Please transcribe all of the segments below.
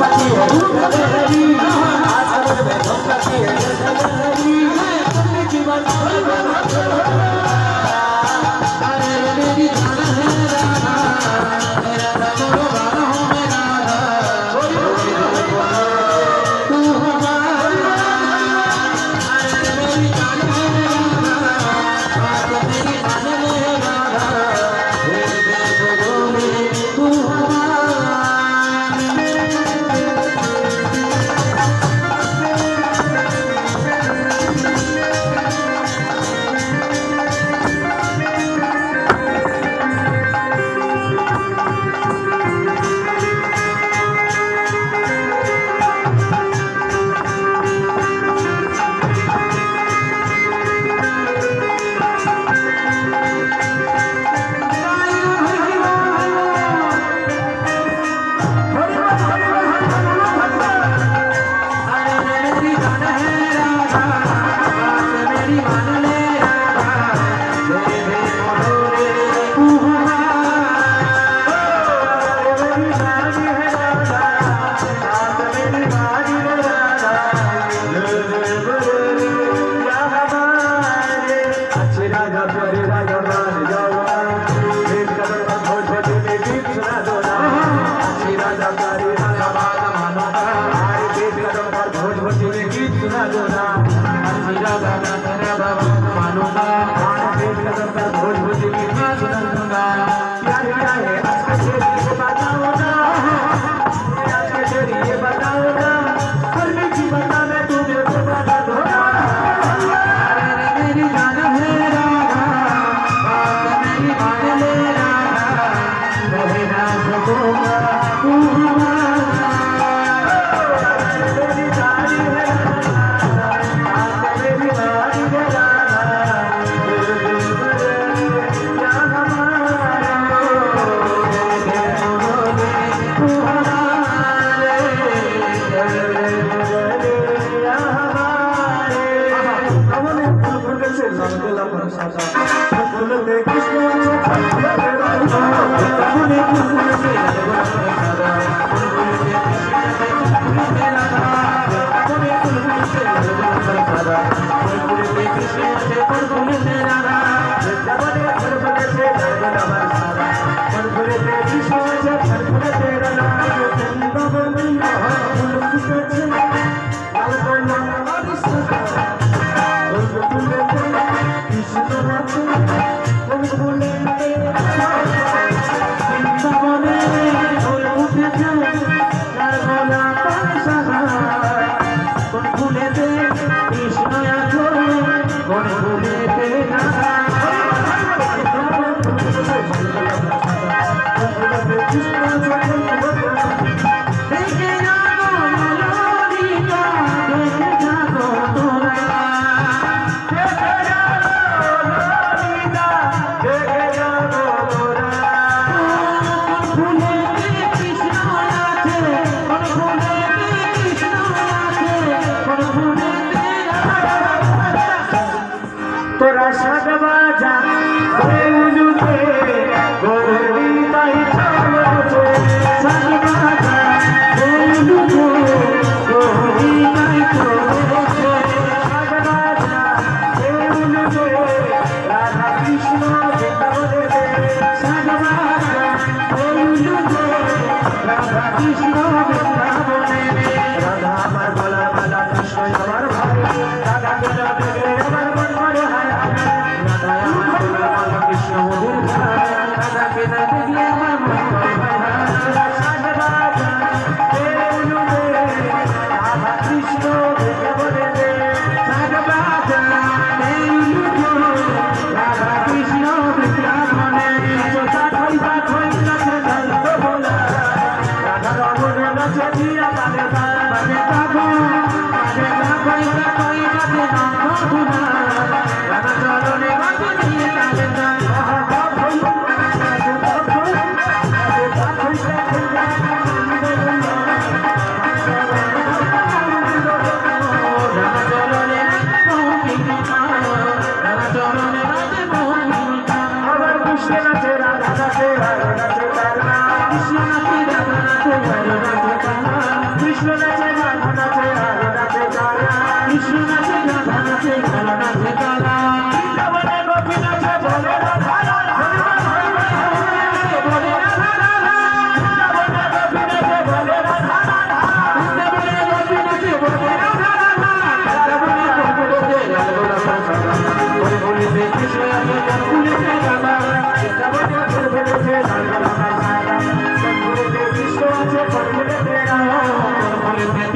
Krishna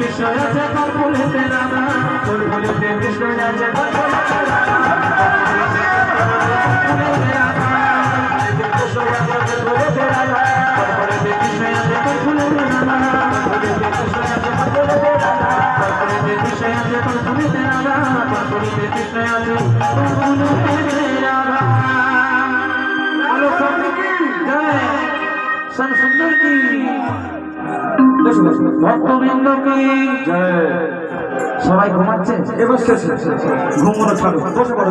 Krishna আছে কর্পুরেতে রাধা তোর ভুলেতে কৃষ্ণ আছে কর্পুরেতে রাধা सुंदर की भक्तबृंद की जय सबाई घुमाচ্ছে এবার শেষ ঘুমোনো ছাড়ো বসে পড়ো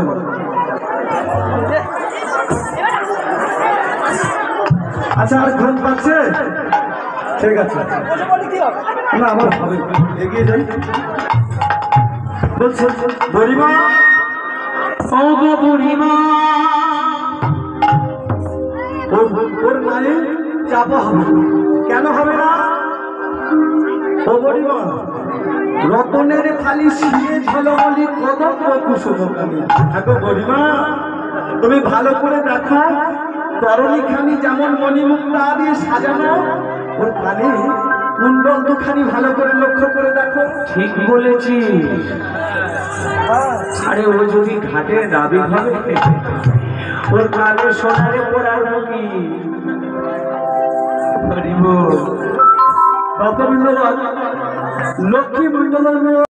আচ্ছা আর ঘুম পাচ্ছে ঠিক আছে না আমার হবে এগিয়ে যাই বলছে বুড়িমা ও গো বুড়িমা ওর মানে চাপা হবে কেন হবে না ও বুড়িমা রতনের খালি শিরে ঝলমলি কদম কুসুমকালী দেখো বুড়িমা তুমি ভালো করে দেখো তরণীখানি যেমন মণিমুক্তা দিয়ে সাজানো ওর কানে কুণ্ডল দুখানি ভালো করে লক্ষ্য করে দেখো ঠিক বলেছি আরে ও যদি ঘাটে দাবি হবে ওর কানে সোনারে পড়ার মুখী লক্ষ্মী মন্ডলের